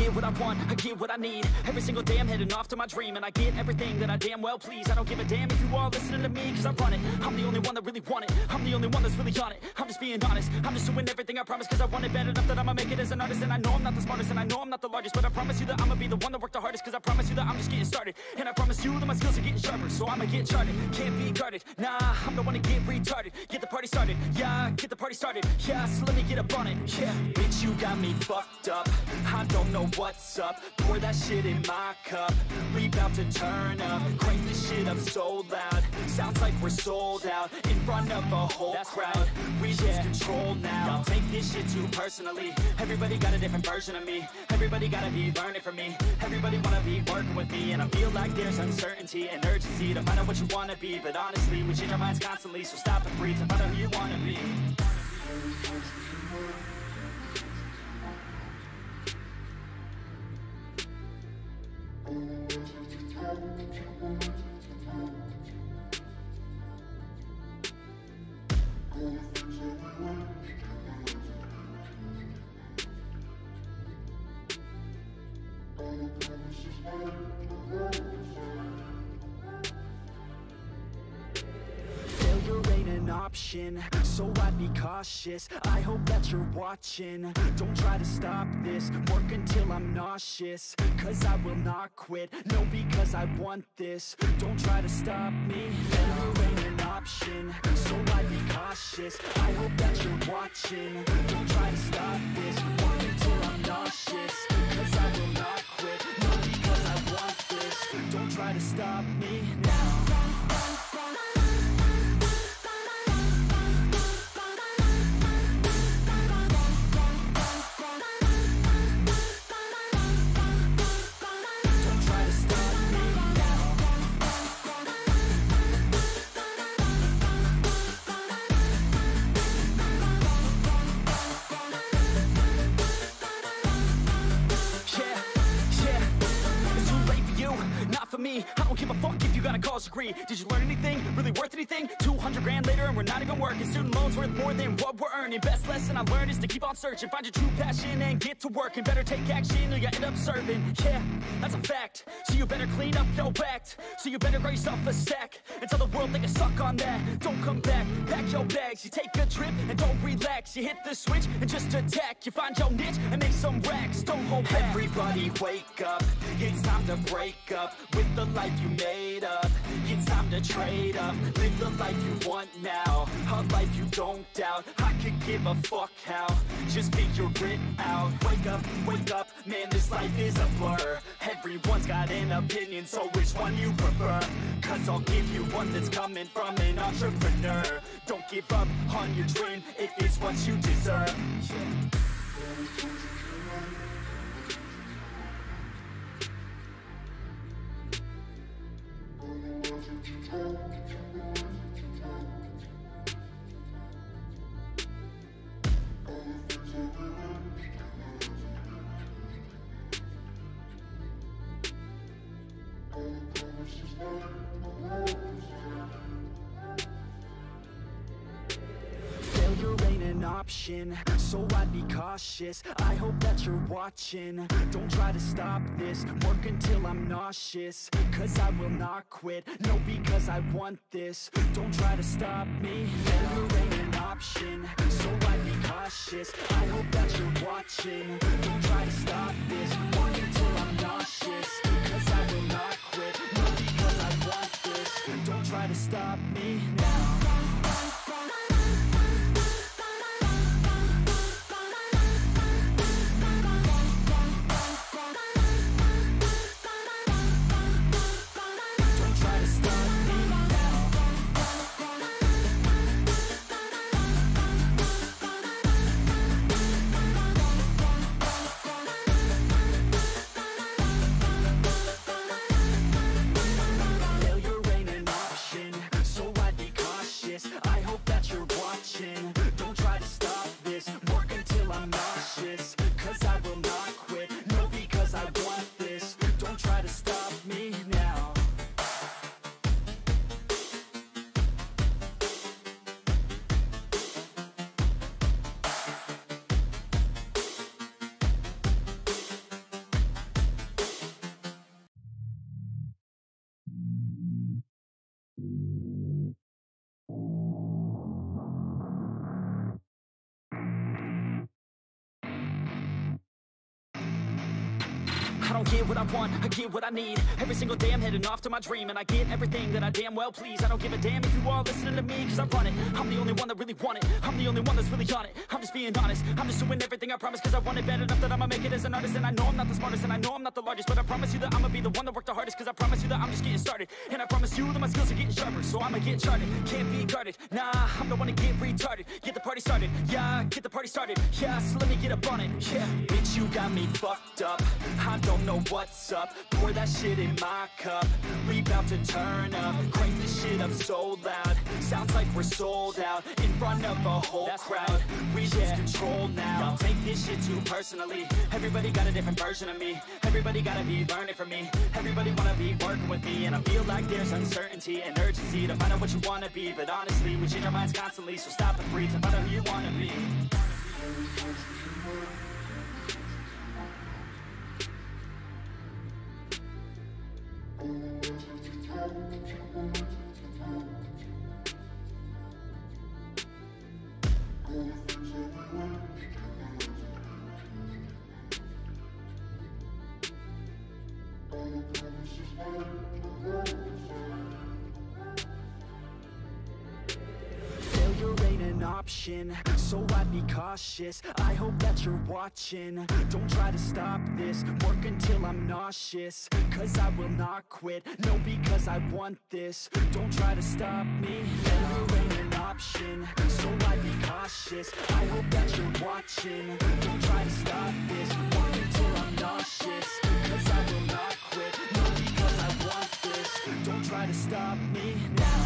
get what I want, I get what I need. Every single day I'm heading off to my dream, and I get everything that I damn well please. I don't give a damn if you all listening to me, cause I run it. I'm the only one that really want it, I'm the only one that's really on it. I'm just being honest, I'm just doing everything I promise, cause I want it bad enough that I'ma make it as an artist. And I know I'm not the smartest, and I know I'm not the largest, but I promise you that I'ma be the one that worked the hardest. Cause I promise you that I'm just getting started, and I promise you that my skills are getting sharper. So I'ma get charted, can't be guarded. Nah, I'm the one to get retarded. Get the party started, yeah, get the party started. Yeah, so let me get up on it, yeah. Bitch, you got me fucked up, I don't know what's up. Pour that shit in my cup, we bout to turn up. Crank this shit up so loud, sounds like we're sold out. In front of a whole crowd, we lose control now. Don't take this shit too personally, everybody got a different version of me. Everybody gotta be learning from me, everybody wanna be working with me. And I feel like there's uncertainty and urgency to find out what you wanna be. But honestly, we change our minds constantly, so stop and breathe and find out who you wanna be. Failure ain't an option, so I'd be cautious. I hope that you're watching, don't try to stop this. Work until I'm nauseous, cause I will not quit. No, because I want this, don't try to stop me. Failure ain't an option, so I'd be cautious. I hope that you're watching, don't try to stop this. Work until I'm nauseous, cause I will not quit. No, because I want this, don't try to stop me now. Me, I don't give a fuck if you got a college degree. Did you learn anything? Really worth anything? 200 grand later and we're not even working. Student loans worth more than what we're earning. Best lesson I learned is to keep on searching. Find your true passion and get to work. And better take action or you end up serving. Yeah, that's a fact. So you better clean up your act. So you better grab yourself a sack and tell the world they can suck on that. Don't come back, pack your bags. You take a trip and don't relax. You hit the switch and just attack. You find your niche and make some racks. Don't hold back. Everybody wake up, it's time to break up with the life you made up. It's time to trade up, live the life you want now, a life you don't doubt. I could give a fuck how, just figure it out. Wake up, man, this life is a blur. Everyone's got an opinion, so which one you prefer? Cause I'll give you one that's coming from an entrepreneur. Don't give up on your dream if it's what you deserve. Failure ain't an option, so I'd be cautious. I hope that you're watching, don't try to stop this. Work until I'm nauseous, cause I will not quit. No, because I want this, don't try to stop me. Failure ain't an option, so I'd be cautious. I hope that you're watching, don't try to stop this. Work until I'm nauseous, cause I will not quit. No, because I want this, don't try to stop me now. So I I don't get what I want, I get what I need. Every single day I'm heading off to my dream, and I get everything that I damn well please. I don't give a damn if you all listening to me, cause I run it. I'm the only one that really want it, I'm the only one that's really on it. I'm just being honest, I'm just doing everything I promise, cause I want it bad enough that I'ma make it as an artist. And I know I'm not the smartest, and I know I'm not the largest, but I promise you that I'ma be the one that worked the hardest, cause I promise you that I'm just getting started. And I promise you that my skills are getting sharper, so I'ma get charted. Can't be guarded, nah, I'm the one to get retarded. Get the party started, yeah, get the party started. Yeah, so let me get up on it, yeah. Bitch, you got me fucked up, I don't know what's up. Pour that shit in my cup, we about to turn up. Crank this shit up so loud, sounds like we're sold out. In front of a whole crowd, we lose control now. Y'all take this shit too personally, everybody got a different version of me. Everybody gotta be learning from me, everybody wanna be working with me. And I feel like there's uncertainty and urgency to find out what you wanna be. But honestly, we change our minds constantly, so stop and breathe and find out who you wanna be. Failure ain't an option, so I'd be cautious. I hope that you're watching, don't try to stop this. Work until I'm nauseous, cause I will not quit. No, because I want this, don't try to stop me. Failure ain't an option, so I'd be cautious. I hope that you're watching, don't try to stop this. Work until I'm nauseous, cause I will not quit. No, because I want this, don't try to stop me now.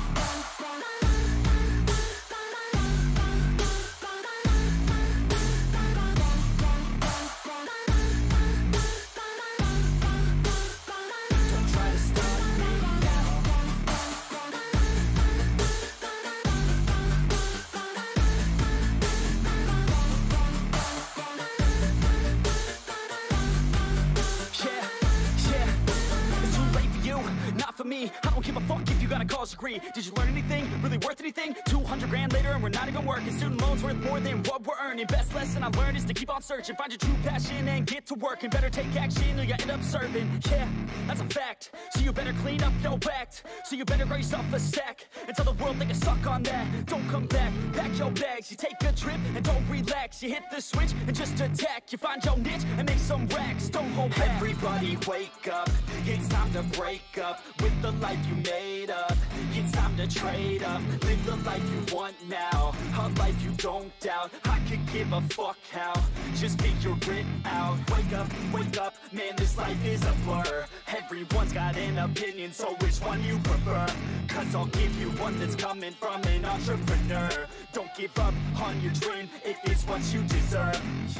Me, I don't give a fuck if you got a college degree. Did you learn anything? Really worth anything? 200 grand later and we're not even working. Student loans worth more than what we're earning. Best lesson I learned is to keep on searching. Find your true passion and get to work. And better take action or you end up serving. Yeah, that's a fact. So you better clean up your act. So you better grow yourself a sack and tell the world they can suck on that. Don't come back, pack your bags. You take a trip and don't relax. You hit the switch and just attack. You find your niche and make some racks. Don't hold back. Everybody wake up, it's time to break up with the life you made up. It's time to trade up, live the life you want now, a life you don't doubt. I could give a fuck how, just figure it out. Wake up, man, this life is a blur. Everyone's got an opinion, so which one you prefer? Cause I'll give you one that's coming from an entrepreneur. Don't give up on your dream if it's what you deserve.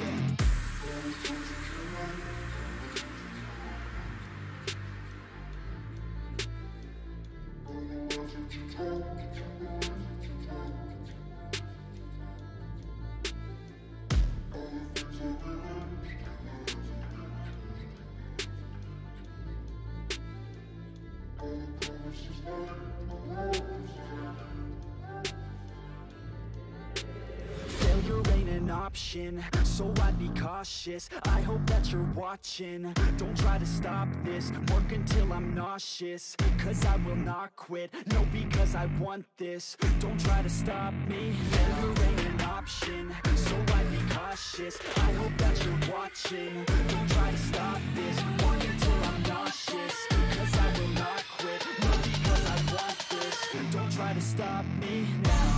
Failure ain't an option, so I'd be cautious. I hope that you're watching, don't try to stop this. Work until I'm nauseous, cause I will not quit. No, because I want this, don't try to stop me. Failure ain't an option, so I'd be cautious. I hope that you're watching, don't try to stop this. Work until I'm nauseous, cause I will not quit. No, because I want this, don't try to stop me now.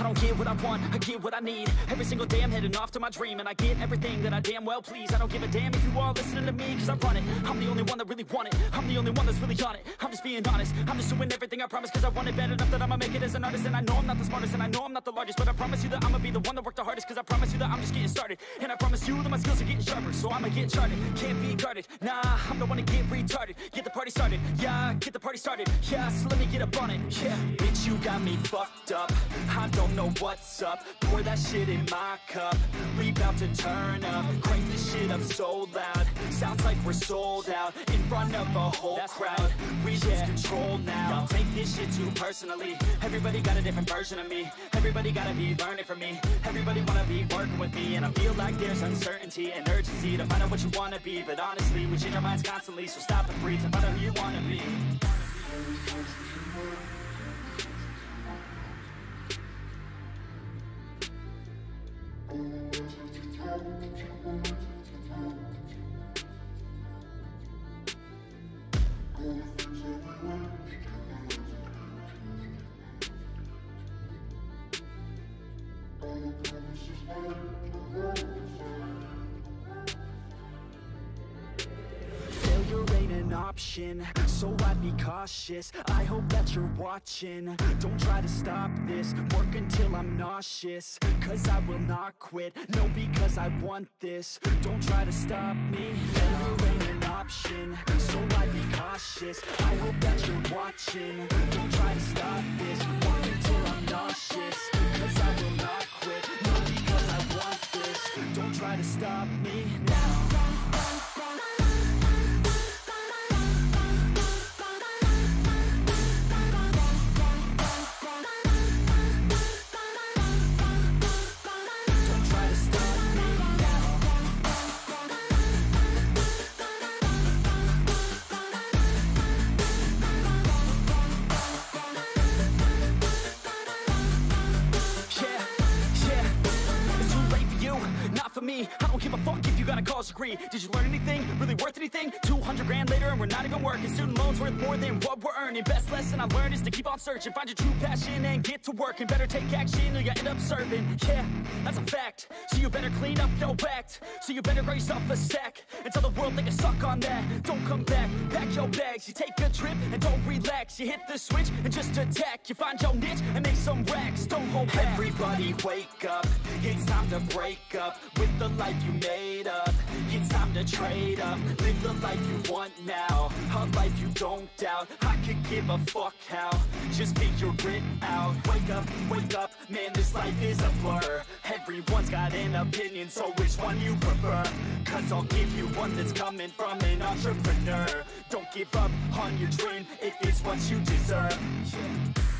I don't get what I want, I get what I need. Every single day I'm heading off to my dream, and I get everything that I damn well please. I don't give a damn if you all listening to me, cause I run it. I'm the only one that really want it, I'm the only one that's really on it. I'm just being honest, I'm just doing everything I promise, cause I want it bad enough that I'ma make it as an artist. And I know I'm not the smartest, and I know I'm not the largest, but I promise you that I'ma be the one that worked the hardest, cause I promise you that I'm just getting started. And I promise you that my skills are getting sharper, so I'ma get charted. Can't be guarded, nah, I'm the one to get retarded. Get the party started, yeah, get the party started. Yeah, so let me get up on it, yeah. Bitch, you got me fucked up, I don't know what's up. Pour that shit in my cup, we about to turn up. Crank this shit up so loud, sounds like we're sold out. In front of a whole crowd, we lose control now. Y'all take this shit too personally, everybody got a different version of me. Everybody gotta be learning from me, everybody wanna be working with me. And I feel like there's uncertainty and urgency to find out what you wanna be. But honestly, we change our minds constantly, so stop and breathe and find out who you wanna be. Failure ain't an option, so I'd be cautious. I hope that you're watching, don't try to stop this. Work until I'm nauseous, cause I will not quit. No, because I want this, don't try to stop me. Failure ain't an option, so I'd be cautious. I hope that you're watching, don't try to stop this. Work until I'm nauseous, cause I will not quit. No, because I want this, don't try to stop me now. Me, I don't give a fuck if you got a college degree. Did you learn anything? Really worth anything? 200 grand later and we're not even working. Student loans worth more than what we're earning. Best lesson I learned is to keep on searching. Find your true passion and get to work. And better take action or you end up serving. Yeah, that's a fact. So you better clean up your act. So you better grow yourself a sack and tell the world they can suck on that. Don't come back, pack your bags. You take a trip and don't relax. You hit the switch and just attack. You find your niche and make some racks. Don't hold back. Everybody wake up, it's time to break up with the life you made up. It's time to trade up, live the life you want now, a life you don't doubt. I could give a fuck how, just figure it out. Wake up, man, this life is a blur. Everyone's got an opinion, so which one you prefer? Cause I'll give you one that's coming from an entrepreneur. Don't give up on your dream if it's what you deserve.